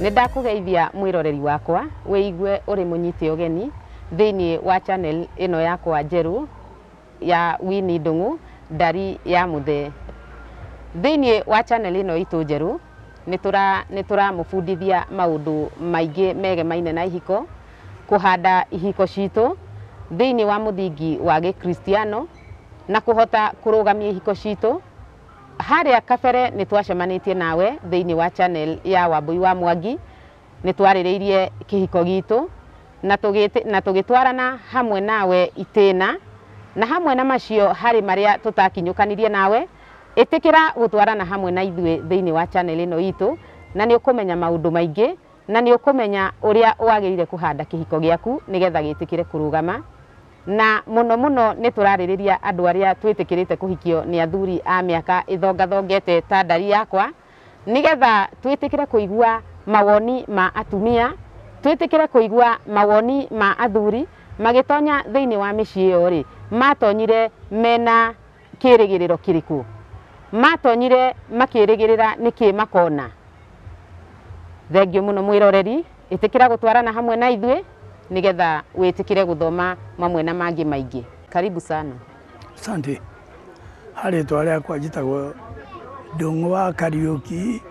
Nindakugeithia mwiroreri wakwa wiigue uri munyite ugeni thiini wa channel ino yakwa njeru ya Winnie Ndung'u ndari ya muthe. Thiini wa channel ino itu njeru nituramufundithia maundu maingi megemaine na ihiko, kuhanda ihiko citu thiini wa muthingi wa Gikristiano na kuhota kurugamia ihiko citu. Haria kabere nitwacemanitie nawe thiini wa channel ya Wambui wa Mwangi, nitwaririirie kihiko gitu na tugitwarana hamwe nawe itina, na hamwe na macio hari maria tutakinyukanirie nawe, itikira gutwarana hamwe na ithue thiini wa channel ino itu, na ni ukumenya maundu maingi, na ni ukumenya uria wagirire kuhanda kihiko giaku nigetha gitikire kurugama. Na muno nituraririria andu aria twitikirite kuhikio ni athuri a miaka ithongathongete ta ndari yakwa, nigetha twitikire kuigua mawoni ma atumia, twitikire kuigua mawoni ma athuri magitonya thiini wa micii iyo ri matonyire mena kirigiriro kiriku, matonyire makirigirira niki makona. Thengio muno mwiroreri, itikira gutwarana hamwe na ithue nigetha witikire guthoma mamwe na mangi maingi. Karibu sana. Asante. Hari twale kwa jitagwo Ndung'u wa Kariuki,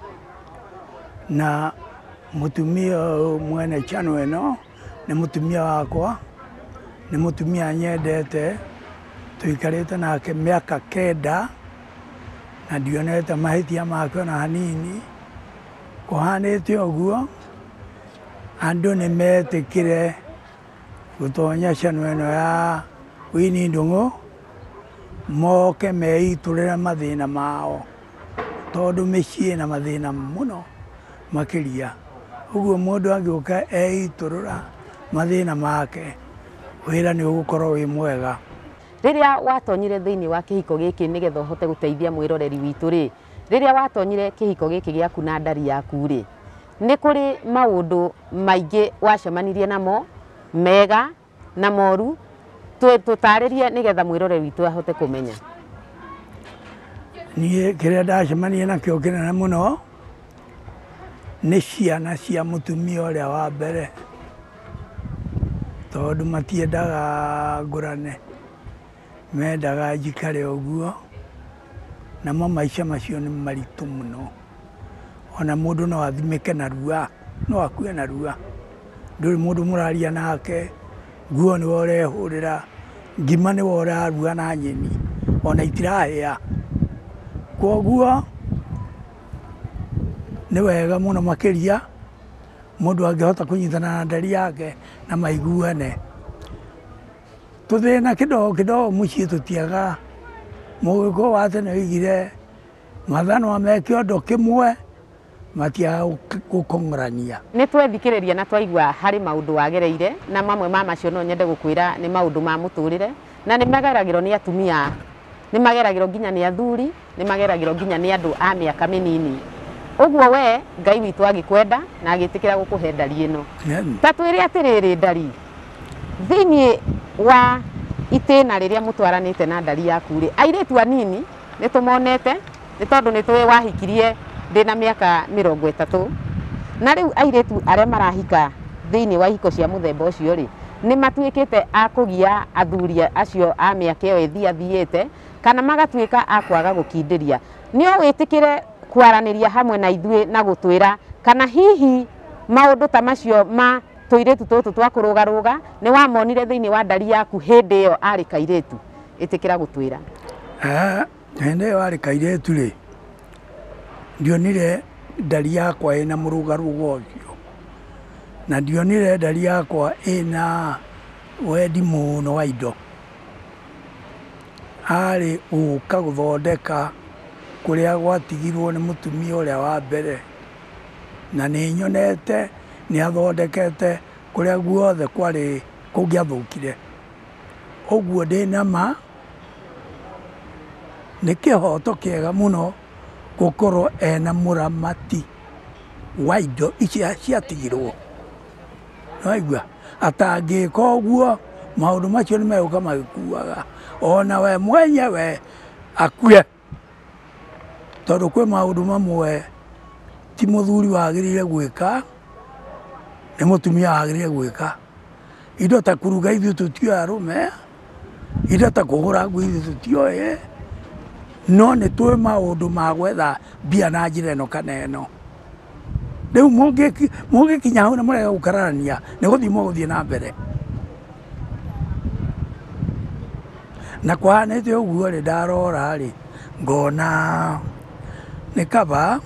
na mutumia mwene channel ino ni mutumia wakwa, ni mutumia nyendete, tuikarite nake miaka 9 na ndionete mahitia make na hanini. Kuhanite uguo andu ni metikire gutonya channel ino ya Winnie Ndung'u moke meiturire mathina mao, tondu micii na mathina muno makiria. Uguo mundu angiuka eiturura mathina make, wira ni ugukorwo wi mwega. Riria watonyire thiini wa kihiko giki nigetha uhote guteithia mwiroreri witu ri, riria watonyire kihiko giki giaku na ndari yaku ri, ni kuri maundu maingi wacemanirie namo mega na moru, tutaririe nigetha mwiroreri witu ahote kumenya. Nie kiria ndacemanirie nakio kinene muno ni ciana cia mutumia uria wa mbere, tondu matiendaga ngurane, mendaga njikare uguo, namo maica macio ni maritu muno. Ona mundu no athimike na rua, no akue na rua, nduri mundu muraria nake, nguo ni urehurira, ngima ni urarua na nyeni, ona itirahia. Koguo ni wega muno makiria mundu angihota kunyitana na ndari yake na maiguane. Tuthina kidogo mucii tutiaga. Mugiko wa tene oigire mathano me kiondo kimwe matiaga gukong'orania. Nitwethikiriria na twaigua hari maundu wagereire, na mamwe ma macio no nyende gukwira ni maundu ma muturire, na ni mageragiro ni atumia, ni mageragiro nginya ni athuri, ni mageragiro nginya ni andu a miaka minini. Uguo we Ngai witu agikwenda na agitikira gukuhe ndari ino. Ta twire atiriri ndari, thiini wa itina riria mutwaranite na ndari yaku ri, airitu anini nitumonete ni tondu nitwe wahikirie ndina miaka 30, na riu airitu aria marahika thiini wa hiko cia muthemba ucio ri ni matuikite akugia athuri acio a miaka iyo ithiathiite, kana magatuika akwaga gukindiria. Nio witikire kwaraniria hamwe na ithue na gutwira kana hihi maundu ta macio ma tuiritu tutu twa kurugaruga ni wamonire thiini wa ndari yaku hindi iyo ari kairitu, itikira gutwira. Hindi iyo ari kairitu ri, ndionire ndari yakwa ina murugarugo ucio, na ndionire ndari yakwa ina wendi muno wa indo. Ari uka guthondeka kuria gwatigirwo ni mutumia uria wa mbere, na ni nyonete ni athondekete kuria guothe kwari kungiathukire. Uguo ndina ma ni kihoto kiega muno gukorwo ena muramati wa indo icia ciatigirwo. Naigua atangika uguo maundu macio ni meguka magikuaga, ona we mwenyewe akue, tondu kwi maundu mamwe ti muthuri wagirire gwika ni mutumia wagirire gwika indo ta kuruga ithuĩ tũtioĩ arũme indo ta kũgũra nguo ithuĩ tũtioĩ no nĩ tũĩ maũndũ ma gwetha mbia na njĩra ĩno kana ĩno rĩu mũngĩkinya hau na mũrega gũkararania nĩ gũthiĩ mũgũthiĩ na mbere na kũhanĩte ũguo rĩ ndarora rĩ ngona nĩ kaba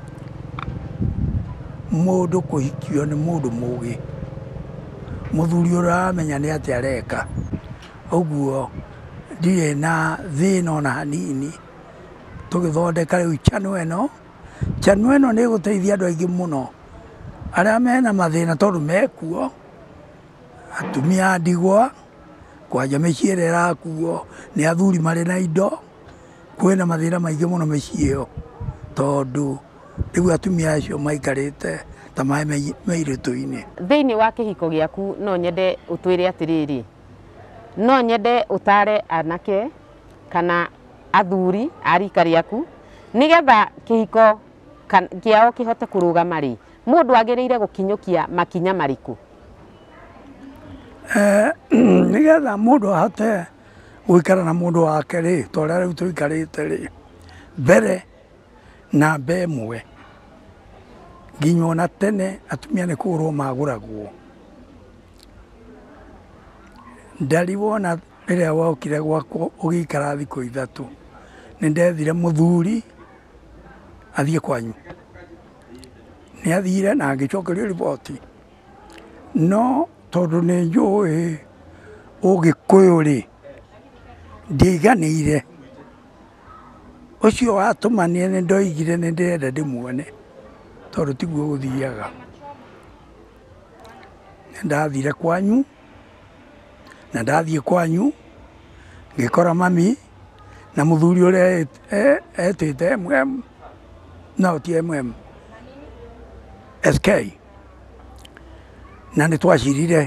mũndũ kũhikio nĩ mũndũ mũũgĩ mũthuri ũramenya nĩ atĩa areka ũguo ndirĩ na thĩna ona hanini tũgĩthondeka rĩu channel ĩno nĩ ĩgũteithia andũ aingĩ mũno arĩa mena mathĩna tondũ mekuo atumia a ndigwa kwanja mĩciĩ ĩrĩa ĩrakuo nĩ athuri marĩ na indo kwĩna mathĩna maingĩ mũno mĩciĩ ĩyo tondũ rĩu atumia acio maikarĩte ta maĩ mĩirĩtu-inĩ. Thĩinĩ wa kĩhiko gĩaku no nyende ũtwĩre atĩrĩrĩ, no nyende ũtare anake kana athuri a rika rĩaku nĩgetha kĩhiko kĩao kĩhote kũrũgama rĩ, mũndũ agĩrĩire gũkinyũkia makinya marĩkũ? Nĩgetha mũndũ ahote gũikara na mũndũ wake rĩ, ta ũrĩa rĩu tũikarĩte rĩ, mbere namba ĩmwe nginya ona tene atumia nĩ kũgũrwo magũragwo. Ndari wona rĩrĩa wokire gwakwa ũgĩikara thikũ ithatũ nĩ ndethire mũthuri athiĩ kwanyu, nĩ athire na ngĩcokerio riboti no tondũ nĩ njũĩ Ũgĩkũyũ rĩ ndiaiganĩire ũcio watũmanire nĩ ndoigire nĩ ndĩrenda ndĩmuone tondũ tiguo gũthiaga. Ndathire kwanyu na ndathiĩ kwanyu ngĩkora mami na mũthuri ũrĩa etĩte MM no ti MM SK na nĩ twacirire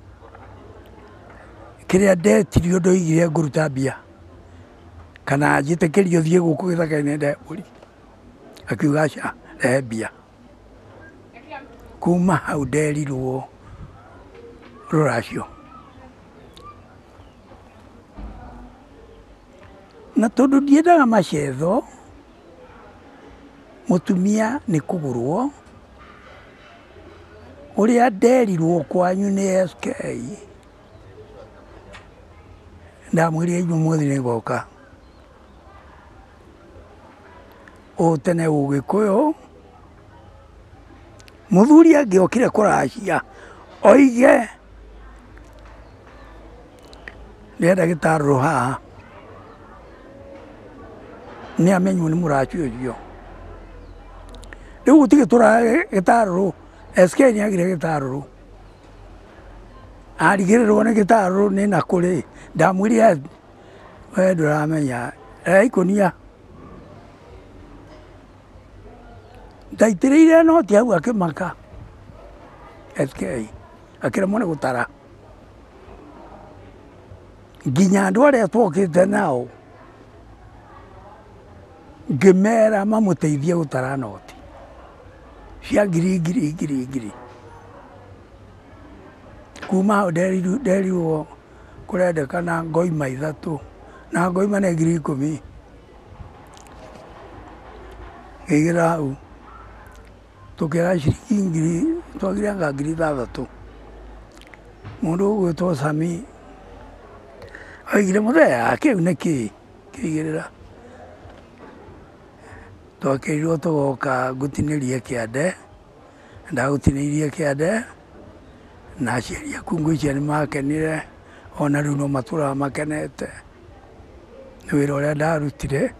kĩrĩa ndetirio ndoigire ngũruta mbia kana njĩtĩkĩrio thiĩ gũkũ gĩthaka-inĩ ndehe mbũri, akiuga aca rehe mbia. Kuma hau nderirwo rũracio na tondũ ndiendaga macetho mũtumia nĩ kũgũrwo ũrĩa nderirwo kwanyu nĩ SK ndamwĩrire inyuĩ nĩ ngoka tene Ũgĩkũyũ. Mũthuri angĩokire kũracia oige ndĩrenda gĩtarũrũ haha nĩ amenywo nĩ mũracio ũcio. Rĩu gũtigĩtũraga gĩtarũrũ SK nĩ agire gĩtarũrũ arigĩrĩrwo nĩ gĩtarũrũ nĩ na kũrĩ ndamwĩrire we ndũramenya ikũnia ndaitĩrĩire noti hau akĩmaka SK akĩremwo nĩ gũtara nginya andũ arĩa twokĩte nao ngĩmera mamũteithie gũtara noti cia ngiri. Kuma hau nderirwo kũrendekana ngoima ithatũ na ngoima nĩ 10,000 ngĩigĩra hau tũkĩaga ciringi twagire anga 6,000. Mũndũ ũgwĩtwo Sami oigire mũthea kĩu nĩ kĩĩ kĩigĩrĩra twakĩrirwo tũgoka ngũtinĩrie kĩande ndagũtinĩirie kĩande na aciari aku ngwĩciria nĩ makenire ona rĩu no matũraga makenete nĩ wĩra ũrĩa ndarutire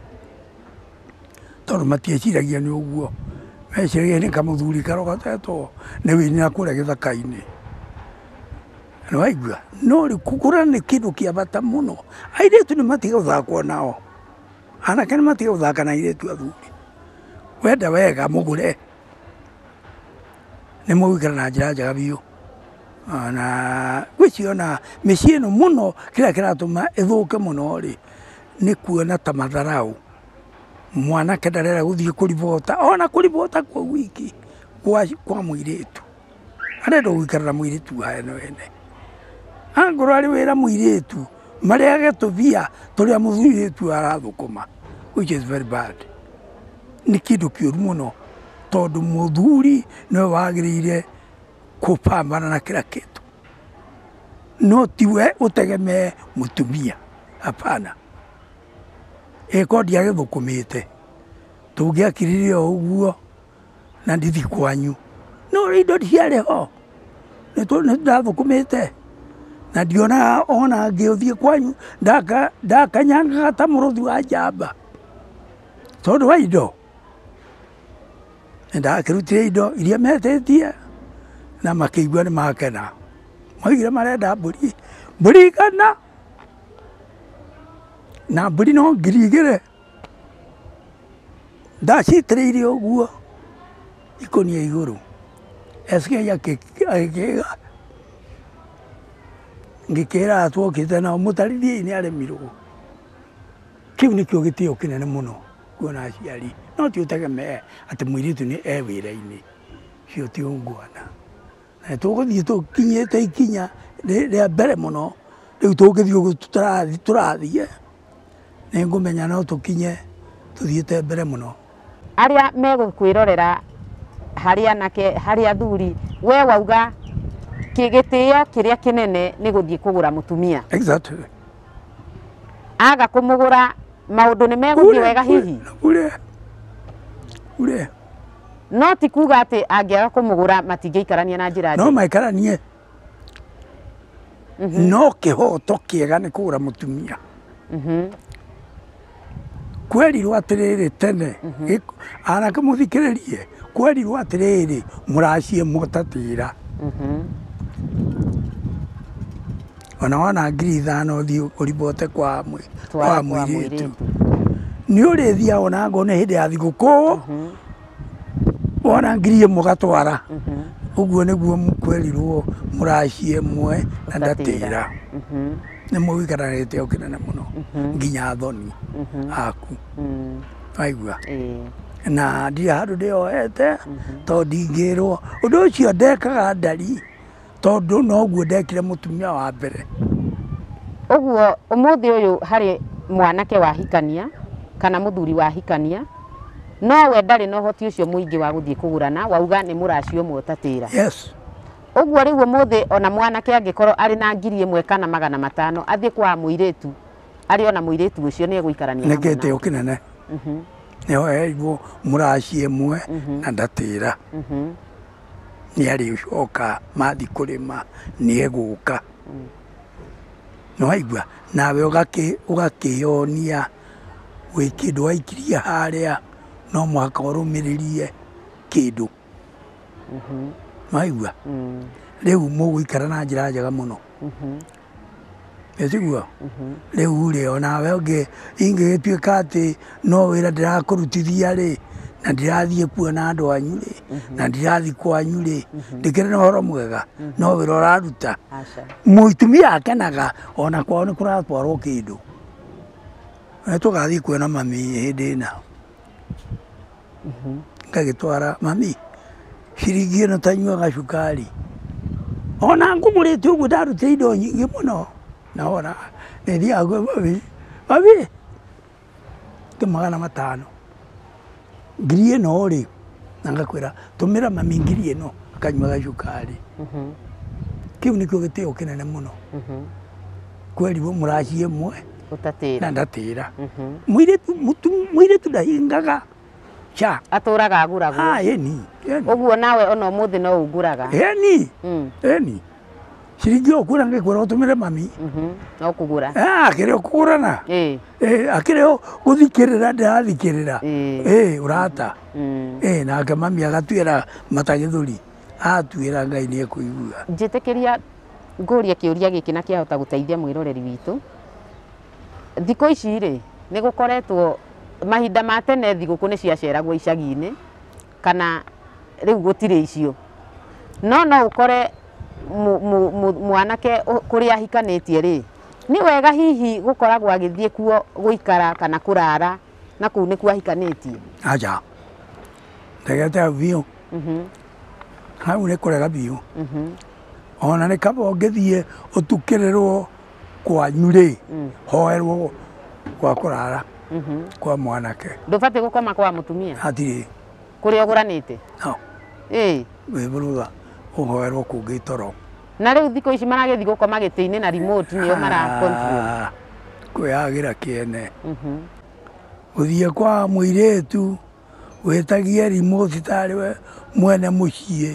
tondũ matieciragia nĩ ũguo meciragia nĩ kamũthuri karogotetwo nĩ wĩina kũrĩa gĩthaka-inĩ. Nĩ waigua no rĩu kũgũra nĩ kĩndũ kĩa bata mũno. Airĩtu nĩ matige gũthakwo nao, anake nĩ matige gũthaka na airĩtu athuri. Wenda wega mũgũre nĩ mũgũikara na njĩra njega biũ na gwĩciona mĩciĩ ĩno mũno kĩrĩa kĩratũma ĩthũke mũno rĩ nĩ kuona ta matharaũ mwanake ndarera guthie kuribota ona kuribota kwa wiki kwa muiritu arenda guikarira muiritu hano ene angoro ari wira muiritu mariage tubia turia muiritu arathukuma, which is very bad. Ni kindu kiuru muno tondu muthuri no wagirire kupambana na kila kitu, no tiwe utegemee mutumia, hapana. Eko ndiagithukumite tungiakiririe uguo na ndithi kwanyu no indo ciarĩ ho nĩndathukumĩte na ndiona ona ngĩũthiĩ kwanyu ndakanyangaga ta mũrũthi wa njamba tondũ wa indo. Nĩndakĩrutire indo iria metĩtie na makĩigua nĩ makena, maugire marenda mbũri igana na mbũri no 2,000 ndacitĩrĩire ũguo ikonia igũrũ. Esike agĩkĩga ngĩkĩra twokĩte nao mũtarithia nĩ aremirwo. Kĩu nĩkĩo gĩtĩo kĩnene mũno kuona aciari no ti ũtegemee atĩ mũirĩtu nĩ wĩra-inĩ, cio ti ũngwana. Na tũgũthiĩ tũkinyĩte ikinya rĩa mbere mũno rĩu tũngĩthiĩ ũguo tũrathiĩ nĩ ngũmenya no tũkinye tũthiĩte mbere mũno. Aria megũkwĩrorera harĩ anake harĩ athuri, we wauga gĩtĩo kĩrĩa kĩnene nĩ gũthiĩ kũgũra mũtumia. Exactly. Aga kũmũgũra maũndũ nĩ megũthiĩ wega hihi? Ure. No ti kuga atĩ angĩaga kũmũgũra matingĩikarania na njĩra njega. No maikaranie. No kĩhoto kĩega nĩ kũgũra mũtumia. Kwerirwo atĩrĩrĩ tene anake mũthikĩrĩrie, kwerirwo atĩrĩrĩ mũracie mũtatĩra ona wona 5,000 ũthiĩ ũribote kwa mũirĩtu nĩ ũrĩthia ona ngo nĩ hĩndĩ ya thigũkũ wona 1,000 mũgatwara. Ũguo nĩguo kwerirwo mũracie mwe na ndatĩra. Nĩ mũgĩikaranĩte kĩnene mũno nginya thoni aku waigua. Na ndirĩ handũ ndĩohete tondũ ndingĩrwo ũndũ ũcio ndekaga ndari tondũ noguo ndekire mũtumia wa mbere. Ũguo ũmũthĩ ũyũ harĩ mwanake wahikania kana mũthuri wahikania no we ndarĩ na ũhoti ũcio mũingĩ wa gũthiĩ kũgũrana, wauga nĩ mũracio ũmwe ũtatĩra. Yes. Ũguo rĩu ũmũthĩ ona mwanake angĩkorwo arĩ na 1,000 kana 500 athiĩ kwa mũirĩtu arĩ ona mũirĩtu ũcio nĩ egũikarania nĩ gĩtĩo kĩnene. Nĩho herirwo mũracie mwe na ndatĩra. Nĩ arĩcoka mathi kũrĩma nĩ egũka. Nĩ waigua nawe ũgakĩyonia wĩ kĩndũ waikirie harĩa no mũhaka ũrũmĩrĩrie kĩndũ. Maigua rĩu mũgũikara na njĩra njega mũno. Ĩtiguo rĩu rĩ onawe ũngĩ ingĩgĩtuĩka atĩ no wĩra ndĩrakũrutithia rĩ na ndirathiĩ kuona andũ anyu rĩ na ndirathiĩ kwanyu rĩ ndĩkĩrĩ na ũhoro mwega no wĩra ũraruta. Mũtumia akenaga ona kwao nĩ kũratwarwo kĩndũ. Tũgathiĩ kuona mami hĩndĩ ĩno ngagĩtwara mami ciringi ĩno tanyuaga cukari ona ngũgũrĩte ũguo ndarutire indo nyingĩ mũno na ona nĩ thiaga kwĩ mami 500 ngiri ĩno rĩ na ngakwĩra tũmĩra mami ngiri ĩno akanyuaga cukari. Kĩu nĩkĩo gĩtĩo kĩnene mũno. Kwerirwo mũracie mwe na ndatĩra. Mũirĩtu ndahingaga cha atũraga agũragwo. Ĩni. Ũguo nawe ona ũmũthĩ no ũngũraga. Ĩni. Ciringi ũkwĩra ngĩkwĩra ũtũmĩre mami no kũgũra. Akĩrĩ ũkũgũrana. Akĩrĩ gũthikĩrĩra ndĩrathikĩrĩra ũrata. Nake mami agatuĩra matagĩthũri atuĩra Ngai nĩ ekũigua. Njĩtĩkĩria ngũria kĩũria gĩkĩ na kĩahota gũteithia mwĩroreri witũ. Thikũ ici rĩ nĩ gũkoretwo mahinda ma tene thigũkũ nĩ ciaceragwo icagi-inĩ kana rĩu gũtirĩ icio, no ũkore mwanake kũrĩa ahikanĩtie rĩ nĩ wega hihi gũkoragwo agĩthiĩ kuo gũikara kana kũrara Na kuu nĩkuo ahikanitie. Acha. Tegete biũ. Hau nĩ kũrega biũ. Ona nĩ kaba ũngĩthiĩ ũtukĩrĩrwo kwanyu rĩ, hoerwo kwa kũrara kwa mwanake. Ndũbatiĩ gũkoma kwa mũtumia? Hatirĩ. Kũrĩa ũgũranĩte? No. Wĩbũrũga ũhoerwo kũngĩ toro. Na rĩu thikũ ici maragĩthiĩ gũkoma gĩtĩ-inĩ na remote nĩo mara control. Kwĩyagĩra kĩene. Gũthiĩ kwa mũirĩtu wĩtagie remote tarĩ we mwene mũciĩ.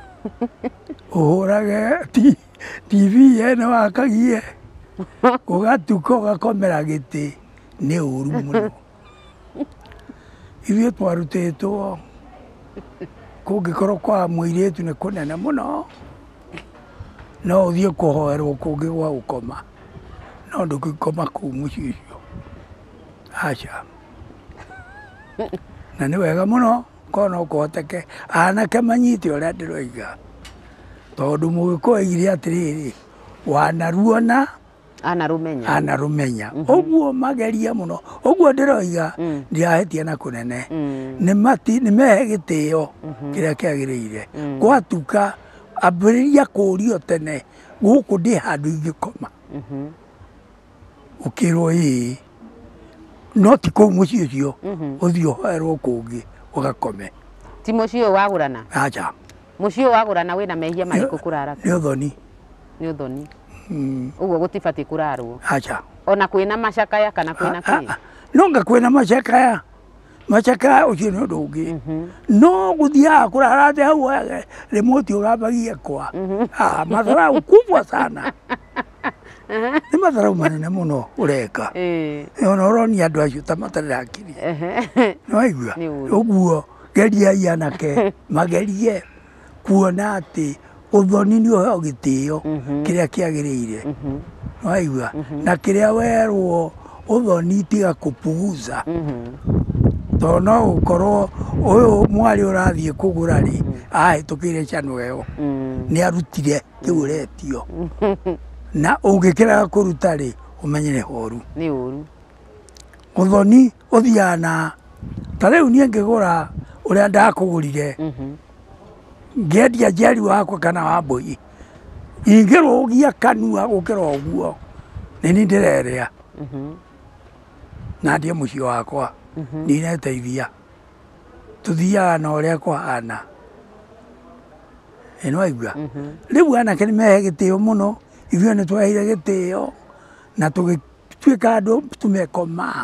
Ũhũrage TV ĩno wakagie. Ũgatuka ũgakomera gĩtĩ nĩ ũru mũno. Ithuĩ twarutĩtwo kũngĩkorwo kwa mũirĩtu nĩ kũnene mũno. No ũthiĩ kũhoerwo kũngĩ gwa gũkoma. No ndũgĩkoma kũu mũciĩ ũcio. Aca. Na nĩ wega mũno korwo no kũhoteke anake manyite ũrĩa ndĩroiga. Tondũ Mũgĩkũyũ oigire atĩrĩrĩ, wanaruona anarũmenya. Ũguo mageria mũno. Ũguo ndĩroiga ndirahĩtia na kũnene. Nĩ mehe gĩtĩo kĩrĩa kĩagĩrĩire. Gwatuka ambĩrĩria kũũrio tene gũkũ ndĩ handũ ingĩkoma. Ũkĩrwo ĩĩ. No ti kũu mũciĩ ũcio ũthiĩ ũhoerwo kũngĩ ũgakome. Ti mũciĩ ũyũ wagũrana? Aca. Mũciĩ ũyũ wagũrana wĩna mehia marĩkũ kũrara? Nĩ ũthoni. Nĩ ũthoni. Ũguo gũtibatiĩ kũrarwo. Aca. Ona kwĩna macakaya kana kwĩna kĩ? No nga kwĩna macakaya. Macakaya ũcio nĩ ũndũ ũngĩ. No gũthiaga kũrara atĩ hau remote ũgambagia kwa. Madharau kubwa sana. Nĩ madharau manene mũno ũreka. Ona ũronia andũ acio ta matarĩ na akiri. Nĩwaigua? Ũguo geriai anake magerie kuona atĩ ũthoni nĩ ũheo gĩtĩo kĩrĩa kĩagĩrĩire. Nĩwaigua? Na kĩrĩa werwo ũthoni tiga kũpuguza. Tondũ no gũkorwo ũyũ mwarĩ ũrathiĩ kũgũra rĩ, ahĩtũkĩire cano ĩyo nĩ arutire kĩu ũretio. Na ũngĩkĩraga kũruta rĩ, ũmenye nĩ horu. Nĩ ũru. Ũthoni ũthiaga na ta rĩu niĩ ngĩgũra ũrĩa ndakũgũrire, ngĩendia njeri wakwa kana Wambũi, ingĩrũgia kanua gũkĩra ũguo nĩ niĩ ndĩrerĩa. Na ndĩ mũciĩ wakwa ndineteithia. Tũthiaga na ũrĩa kũhana. Nĩwaigua? Rĩu anake nĩ mehe gĩtĩo mũno. Ithuĩ nĩ tweheire gĩtĩo na tũgĩtuĩka andũ tũmekoma.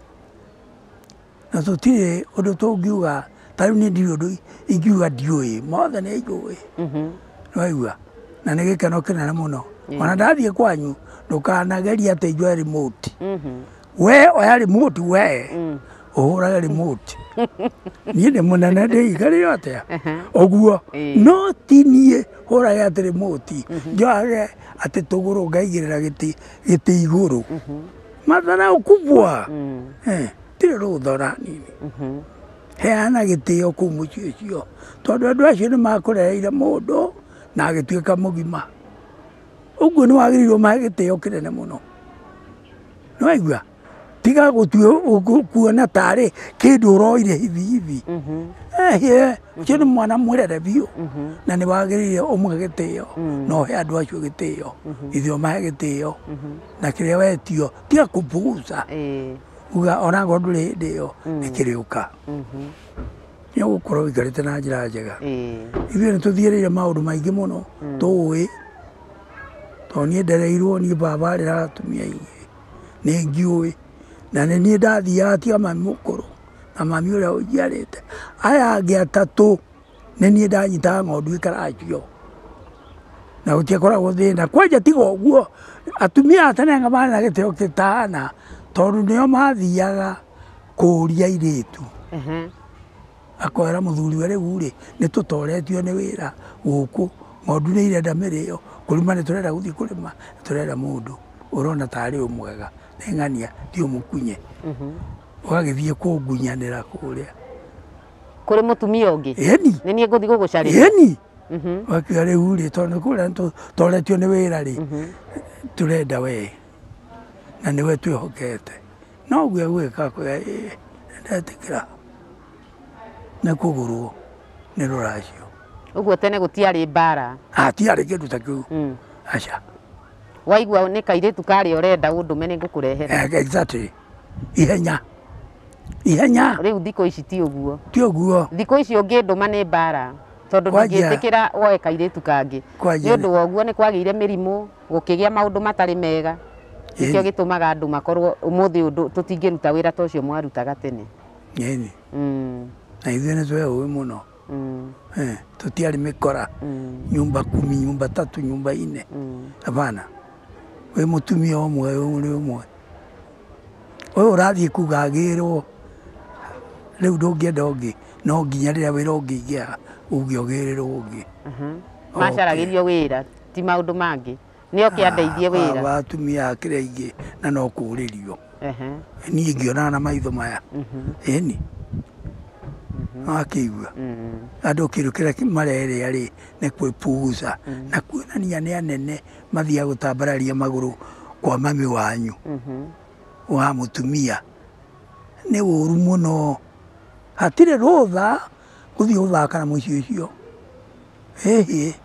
Na tũtirĩ ũndũ tũngiuga. Ta rĩu niĩ ndirĩ ũndũ ingiuga ndiũĩ. Mothe nĩ njũĩ. Nĩwaigua? Na nĩ gĩkeno kĩnene mũno. Ona ndathiĩ kwanyu ndũkanageria atĩ njoe remote. We oya remote we ũhũrage remote. Niĩ ndĩ mũnene ndĩikarĩre atĩa. Ũguo no ti niĩ hũrage atĩ remote. Njoage atĩ tũgũrũ ngaigĩrĩra gĩtĩ igũrũ. Madharau kubwa. Tirĩ rũtha na nini. Heana gĩtĩo kũu mũciĩ ũcio. Tondũ andũ acio nĩ makũrereire mũndũ na agĩtuĩka mũgima. Ũguo nĩ wagĩrĩirwo mahe gĩtĩo kĩnene mũno. Nĩwaigua? Tiga kuona tarĩ kĩndũ ũroire hivi hivi. Ũcio nĩ mwana mwĩrere biũ. Na nĩ wagĩrĩire ũmũhe gĩtĩo na ũhe andũ acio gĩtĩo. Ithuĩ ũmahe gĩtĩo na kĩrĩa wetio tiga kũpuguza. Uga ona ngoro ndũrĩ hĩndĩ ĩyo nĩ kĩrĩũka. Nĩ ũgũkorwo ũikarĩte na njĩra njega. Ithuĩ nĩ tũthiĩrĩire maũndũ maingĩ mũno tũĩ. Tondũ niĩ ndereirwo niĩ baba areraga atumia aingĩ. Nĩ ngiũĩ. Na nĩ niĩ ndathiaga tiga mami mũkũrũ na mami ũrĩa ũnjiarĩte. Aya angĩ atatũ nĩ niĩ ndanyitaga ng'ondu ĩkaracio. Na gũtiakoragwo thĩna. Kwanja tiga ũguo atumia a tene anga marĩ na gĩtĩo gĩtana. Tondũ nĩo mathiaga kũũria airĩtu. Akwĩra mũthuri we rĩu rĩ nĩ tũtoretio nĩ wĩra gũkũ. Ng'ondu nĩ irenda mĩrĩo. Kũrima nĩ tũrenda gũthiĩ kũrĩma. Nĩ tũrenda mũndũ ũrona tarĩ o mwega. Nĩ ng'ania ti ũmũkunye. Ũgagĩthiĩ kũngunyanĩra kũrĩa. Kũrĩ mũtumia ũngĩ? Ĩni. Nĩ niĩ ngũthiĩ gũgũcarĩria? Ĩni. Wakiuga rĩu rĩ tondũ kũrĩa tũtoretio nĩ wĩra rĩ tũrenda we. Na nĩwe twĩhokete. No ũguo gwĩka Ndatikira na kugurwo ni ruracio. Uguo tene gutiari mbara. Tiari kindu ta kiu. Aca. Waigua ni kairitu kari urenda undume ni ngukurehera. Exactly. Ihenya. Ihenya. Riu thiko ici ti uguo. Ti uguo. Thiko ici unginduma ni mbara. Tondu ndingitikira woe kairitu kangi. Ni undu wa uguo ni kwagiire mirimu, gukigia maundu matari mega. Ikio gitumaga andu makorwo umuthi undu tutingiruta wira ta ucio mwarutaga tene. Yeni. Na ithuĩ nĩ tweũĩ mũno. Tũtiarĩ mĩkora, nyumba 10, nyumba 3, nyumba 4. Hapana. Wĩ mũtumia ũmwe ũrĩ ũmwe. Ũyũ ũrathiĩ kuga agĩrwo rĩu ndũngĩenda ũngĩ, no nginya rĩrĩa wĩra ũngĩingĩha uge ũgĩrĩrwo ũngĩ. Macaragĩrio wĩra ti maũndũ mangĩ. Nĩo kĩandeithie wĩra. Atumia akĩrĩ aingĩ na no kũũrĩrio. Niĩ ngĩonana na maitho maya. Ĩni. Akĩigua. Andũ kĩndũ kĩrĩa marerĩa rĩ nĩ kwĩpuguca na kuonania nĩ anene mathiaga gũtambararia magũrũ kwa mami wanyu wa mũtumia. Nĩ ũru mũno. Hatirĩ rũtha gũthiĩ gũthaka na mũciĩ ũcio. Hĩhĩ.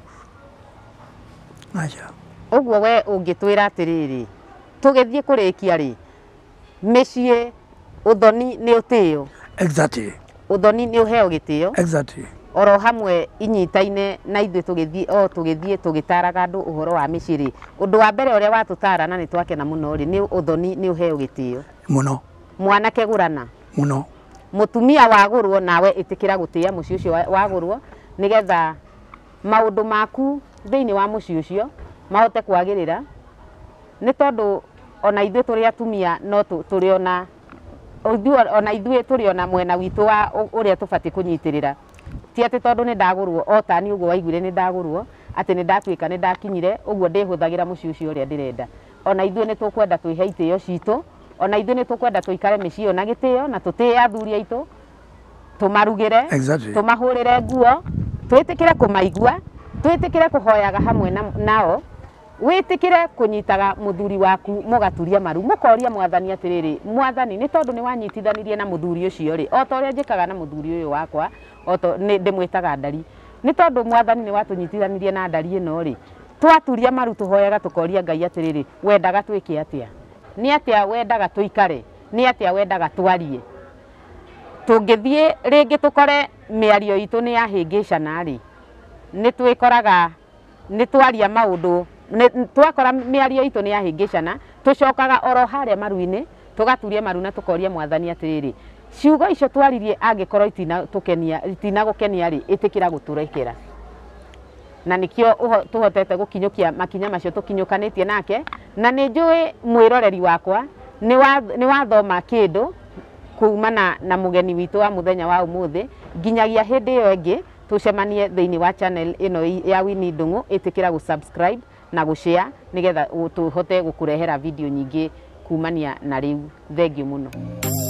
Aca. Ũguo we ũngĩtwĩra atĩrĩrĩ, tũgĩthiĩ kũrĩkia rĩ, mĩciĩ ũthoni nĩ ũtĩo. Exactly. Uthoni ni uheo gitio. Exactly. Oro hamwe inyitaine na ithuĩ tũgĩthiĩ tũgĩtaraga andũ ũhoro wa mĩciri. Ũndũ wa mbere ũrĩa watũtara na nĩ twakena mũno rĩ nĩ uthoni nĩ uheo gitio. Mũno. Mwanake gũrana. Mũno. Mũtumia wagũrwo nawe ĩtĩkĩra gũtĩa mũciĩ ũcio wagũrwo nĩgetha maũndũ maku thĩinĩ wa mũciĩ ũcio mahote kwagĩrĩra. Nĩ tondũ ona ithuĩ tũrĩ atumia no tũrĩ ona ithuĩ tũrĩ ona mwena witũ wa ũrĩa tũbatiĩ kũnyitĩrĩra. Ti atĩ tondũ nĩ ndagũrwo o tani ũguo waiguire nĩ ndagũrwo atĩ nĩ ndatuĩka nĩ ndakinyire ũguo ndĩhũthagĩra mũciĩ ũcio ũrĩa ndĩrenda. Ona ithuĩ nĩ tũkwenda twĩhe itĩo citũ, ona ithuĩ nĩ tũkwenda tũikare mĩciĩ ĩyo na gĩtĩo na tũtĩe athuri aitũ, tũmarugĩre, tũmahũrĩre nguo, twĩtĩkĩre kũmaigua, twĩtĩkĩre kũhoyaga hamwe nao, wĩtĩkĩre kũnyitaga mũthuri waku mũgaturia maru mũkoria mwathani atĩrĩrĩ, mwathani nĩ tondũ nĩ wanyitithanirie na mũthuri ũcio rĩ, o ta ũrĩa njĩkaga na mũthuri ũyũ wakwa, ndĩmwĩtaga ndari. Nĩ tondũ mwathani nĩ watũnyitithanirie na ndari ĩno rĩ, twaturia maru tũhoyaga tũkoria Ngai atĩrĩrĩ, wendaga twĩke atĩa? Nĩ atĩa wendaga tũikare? Nĩ atĩa wendaga twarie? Tũngĩthiĩ rĩngĩ tũkore mĩario itũ nĩ yahĩngĩcana rĩ, nĩ twĩkoraga nĩ twaria maũndũ twakora mĩario itũ nĩ yahĩngĩcana, tũcokaga oro harĩa maru-inĩ tũgaturia maru na tũkoria mwathani atĩrĩrĩ, ciugo icio twaririe angĩkorwo itinagũkenia rĩ, ĩtĩkĩra gũtũrekera. Na nĩkĩo tũhotete gũkinyũkia makinya macio tũkinyũkanĩtie nake, na nĩ njũĩ mwĩroreri wakwa nĩ wathoma kĩndũ kumana na mũgeni witũ wa mũthenya wa ũmũthĩ, nginyagia hĩndĩ ĩyo ĩngĩ tũcemanie thĩinĩ wa channel ĩno ya Winnie Ndung'u, ĩtĩkĩra gũ-subscribe na gũshare nĩgetha tũhote gũkũrehera video nyingĩ kumania na rĩu. Thengiũ mũno.